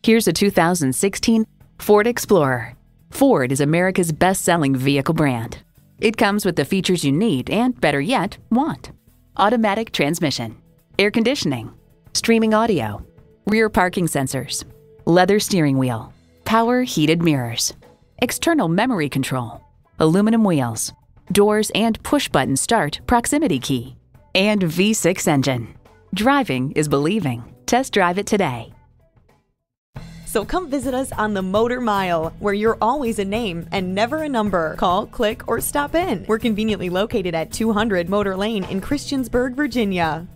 Here's a 2016 Ford Explorer. Ford is America's best-selling vehicle brand. It comes with the features you need and, better yet, want. Automatic transmission, air conditioning, streaming audio, rear parking sensors, leather steering wheel, power heated mirrors, external memory control, aluminum wheels, doors and push-button start proximity key, and V6 engine. Driving is believing. Test drive it today. So come visit us on the Motor Mile, where you're always a name and never a number. Call, click, or stop in. We're conveniently located at 200 Motor Lane in Christiansburg, Virginia.